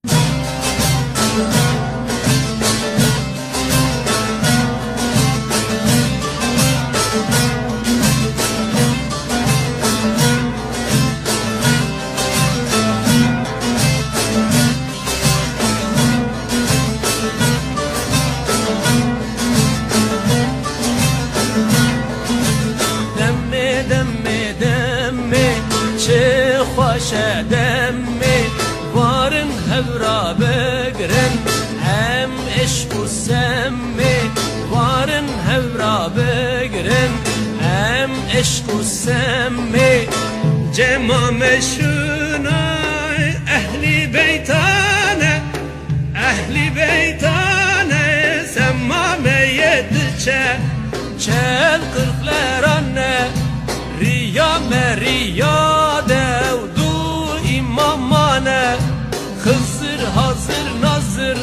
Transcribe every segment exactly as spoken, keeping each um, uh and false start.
دمي وارن هورا بگرن هم عشق و سمي وارن هورا بگرن هم عشق و سمي جمام شوناي اهلي بيتانا اهلي بيتانا سمام يدچه چل قرقلرانه ريا مريا دو مامانه خسر حاضر ناظر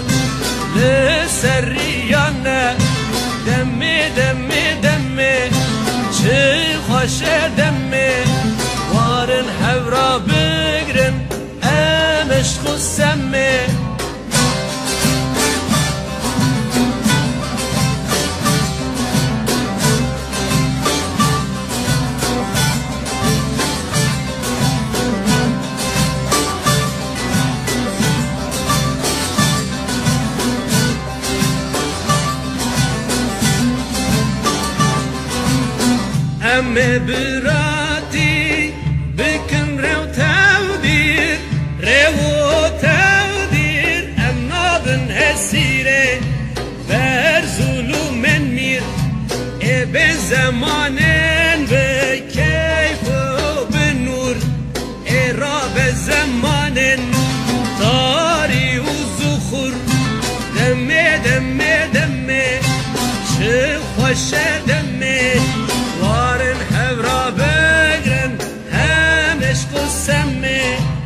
لسریانه دمه دمه دمه چه خوشه دمه وارن هورا بگرن ام عشق و سمه ام براتي بكم رو تودير رو تودير ام نابن هسيره برزولو من مير ای به زمانن به کیف و به نور ای را به زمانن تاری و زخور دمه دمه دمه چه خوشه دمه وارن هورا بگرن هم عشق و سمه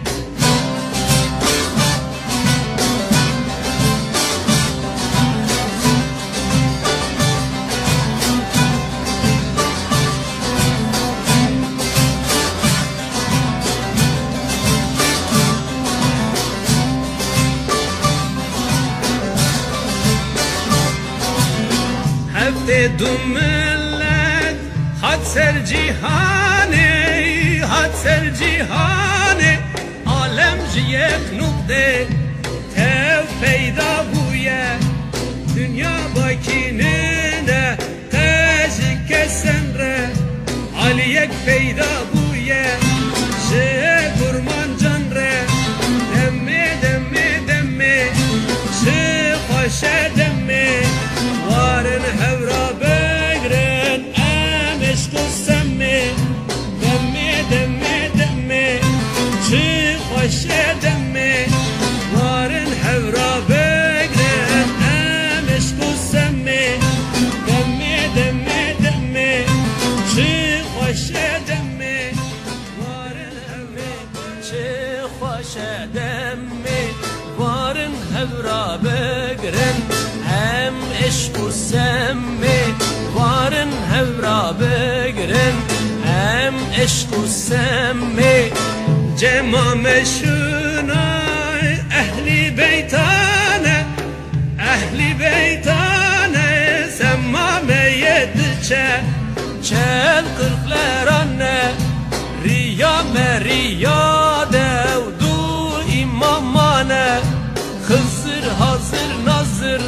هفته دومن حد سر جیهانه حد سر جیهانه عالم جیک نقطه تو پیدا بویه دنیا باکینه قجی کسن ره علیک پیدا بویه شه برمان جان ره دمه دمه دمه شه خوشه دمه وارن هورا بگرن عشق و سمه دمه دمه دمه چه خوشه دمه وارن هورا بگرن ام عشق و سمه دمه دمه دمه چه خوشه دمه وارن هورا چه خوشه دمه وارن هورا بگرن ام عشق و سمه وارن هورا بگرن ام عشق و سمه جمام شوناي اهلي بيتانا اهلي بيتانا سمام يدچه چل قرقلرانه ريا مريا دو امامانه خسر حاضر ناظر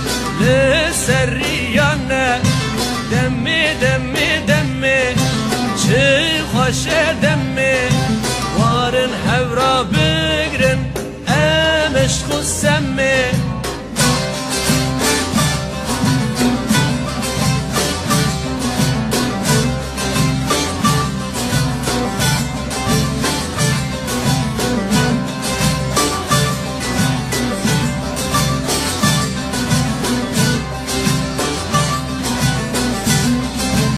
لسریانه دمه دمه دمه چه خوشه دمه وارن هورا بگرن ام عشق و سمه